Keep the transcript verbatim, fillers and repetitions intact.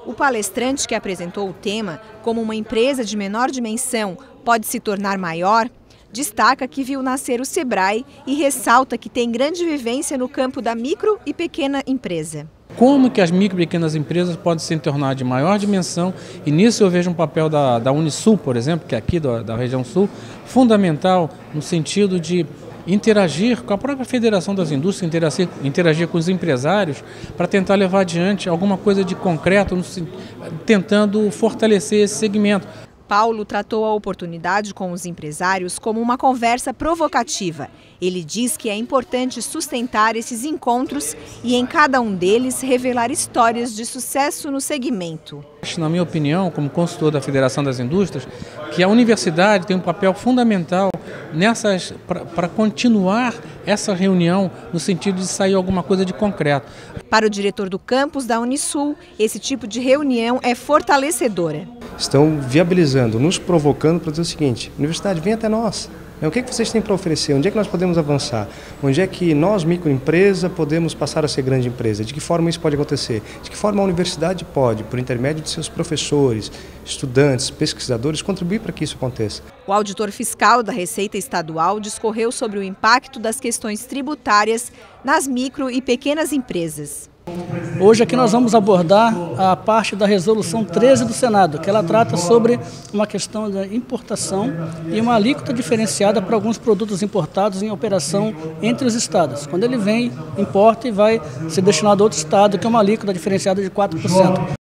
O palestrante que apresentou o tema, como uma empresa de menor dimensão pode se tornar maior, destaca que viu nascer o Sebrae e ressalta que tem grande vivência no campo da micro e pequena empresa. Como que as micro e pequenas empresas podem se tornar de maior dimensão, e nisso eu vejo um papel da, da Unisul, por exemplo, que é aqui da, da região sul, fundamental no sentido de interagir com a própria Federação das Indústrias, interagir, interagir com os empresários para tentar levar adiante alguma coisa de concreto, no, tentando fortalecer esse segmento. Paulo tratou a oportunidade com os empresários como uma conversa provocativa. Ele diz que é importante sustentar esses encontros e, em cada um deles, revelar histórias de sucesso no segmento. Na minha opinião, como consultor da Federação das Indústrias, que a universidade tem um papel fundamental nessas para continuar essa reunião no sentido de sair alguma coisa de concreto. Para o diretor do campus da Unisul, esse tipo de reunião é fortalecedora. Estão viabilizando, nos provocando para dizer o seguinte: universidade, vem até nós. O que é que vocês têm para oferecer? Onde é que nós podemos avançar? Onde é que nós, microempresa, podemos passar a ser grande empresa? De que forma isso pode acontecer? De que forma a universidade pode, por intermédio de seus professores, estudantes, pesquisadores, contribuir para que isso aconteça? O auditor fiscal da Receita Estadual discorreu sobre o impacto das questões tributárias nas micro e pequenas empresas. Hoje aqui nós vamos abordar a parte da resolução treze do Senado, que ela trata sobre uma questão da importação e uma alíquota diferenciada para alguns produtos importados em operação entre os estados. Quando ele vem, importa e vai ser destinado a outro estado, que é uma alíquota diferenciada de quatro por cento.